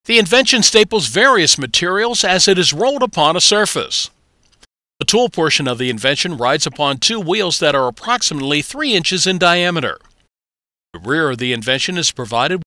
The invention staples various materials as it is rolled upon a surface. The tool portion of the invention rides upon two wheels that are approximately 3 inches in diameter. The rear of the invention is provided